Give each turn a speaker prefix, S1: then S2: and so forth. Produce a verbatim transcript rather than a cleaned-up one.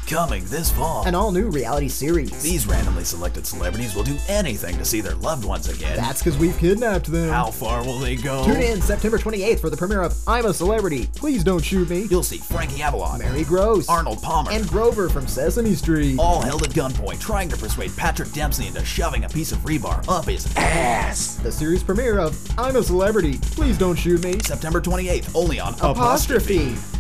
S1: Coming this fall.
S2: An all-new reality series.
S1: These randomly selected celebrities will do anything to see their loved ones again.
S2: That's because we've kidnapped them.
S1: How far will they go?
S2: Tune in September twenty-eighth for the premiere of I'm a Celebrity. Please don't shoot me.
S1: You'll see Frankie Avalon,
S2: Mary Gross,
S1: Arnold Palmer,
S2: and Grover from Sesame Street.
S1: All held at gunpoint trying to persuade Patrick Dempsey into shoving a piece of rebar up his ass.
S2: The series premiere of I'm a Celebrity. Please don't shoot me.
S1: September twenty-eighth, only on
S2: Apostrophe.